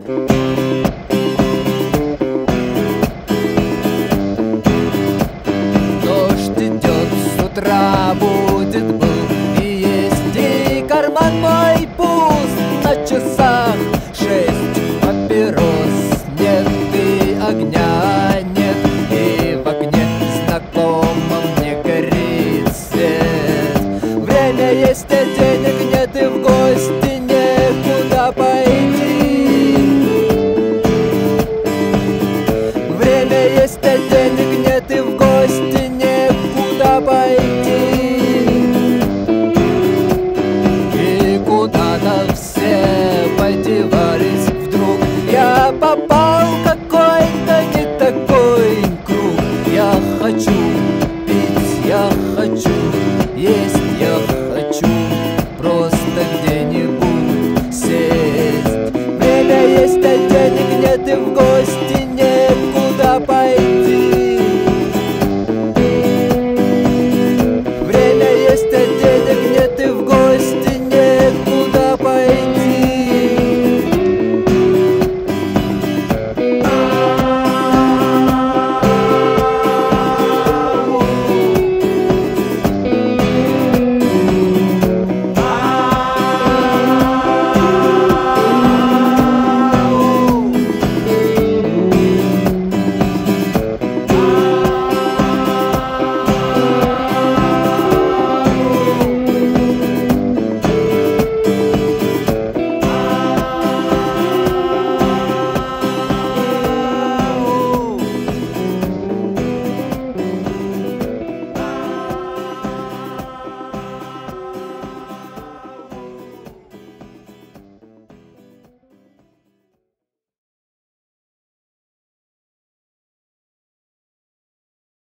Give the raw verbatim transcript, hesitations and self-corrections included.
Дождь идет, с утра будет был, и есть, и карман мой пуст. На часах шесть, папирос нет, и огня нет, и в окне знакомом мне горит свет. Время есть, а денег нет, и в гости